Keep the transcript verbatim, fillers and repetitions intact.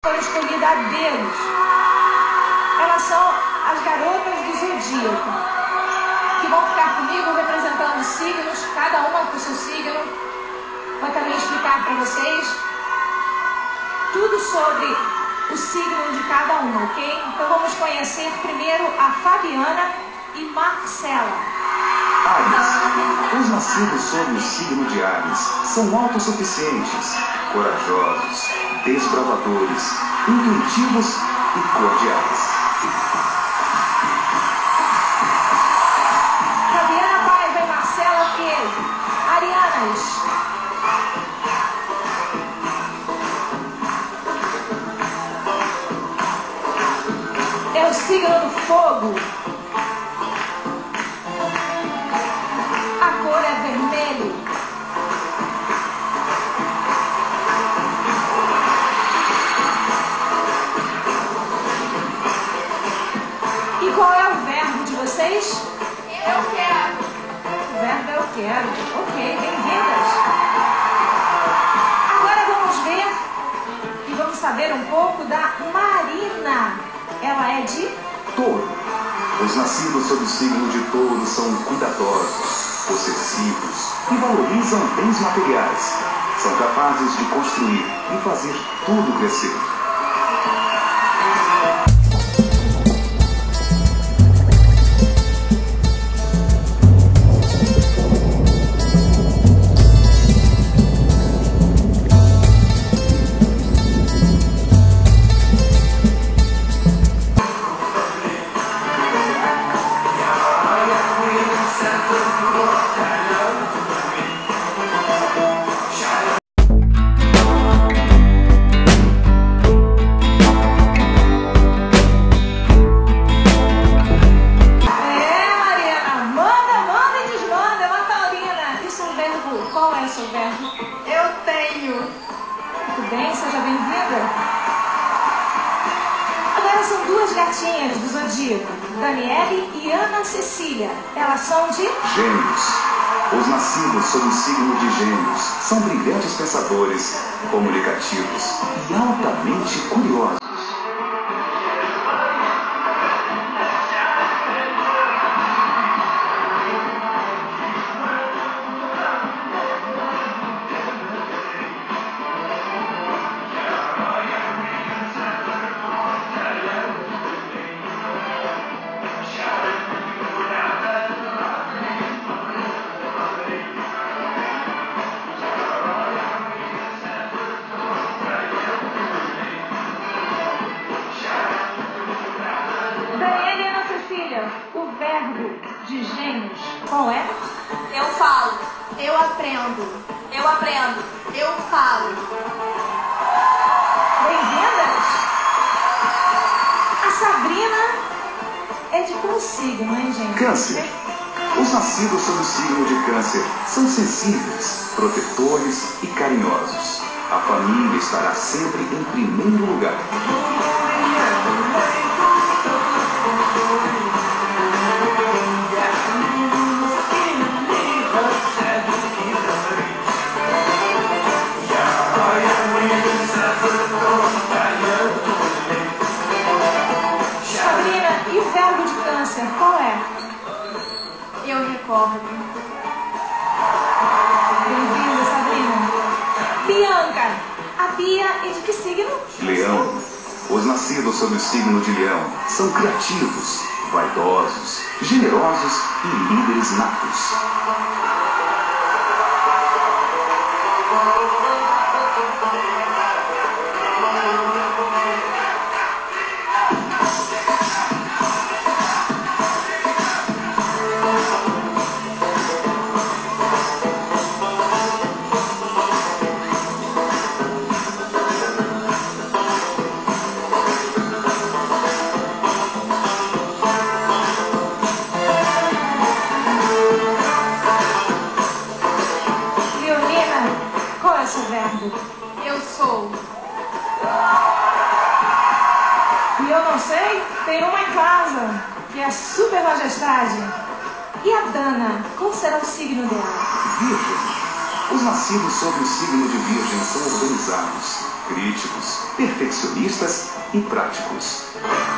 Foi escolhida a dedos. Elas são as garotas do zodíaco, que vão ficar comigo representando signos, cada uma com o seu signo. Vou também explicar para vocês tudo sobre o signo de cada uma, ok? Então vamos conhecer primeiro a Fabiana e Marcela. Áries. Os nascidos sob o signo de Áries são autossuficientes, corajosos, desbravadores, intuitivos e cordiais. Fabiana Paiva e Marcela Queijo. Arianas. É o signo do fogo. A cor é vermelho. E qual é o verbo de vocês? Eu quero. O verbo é eu quero. Ok, bem-vindas. Agora vamos ver e vamos saber um pouco da Marina. Ela é de Touro. Os nascidos sob o signo de Touro são cuidadosos, possessivos e valorizam bens materiais. São capazes de construir e fazer tudo crescer. gatinhas do Zodíaco, Daniele e Ana Cecília. Elas são de Gêmeos. Os nascidos sob o signo de Gêmeos são brilhantes pensadores, comunicativos e altamente curiosos. O verbo de Gêmeos, qual é? Eu falo, eu aprendo, eu aprendo, eu falo. Bem-vindas! A Sabrina é de qual signo, hein, gente? Câncer. Os nascidos sob o signo de Câncer são sensíveis, protetores e carinhosos. A família estará sempre em primeiro lugar. Qual é? Eu recordo. Bem-vinda, Sabrina. Bianca, a Bia é de que signo? Leão. Os nascidos sob o signo de Leão são criativos, vaidosos, generosos e líderes natos. Eu sou. E eu não sei, tem uma em casa, que é a Super Majestade. E a Dana, qual será o signo dela? Virgem. Os nascidos sob o signo de Virgem são organizados, críticos, perfeccionistas e práticos.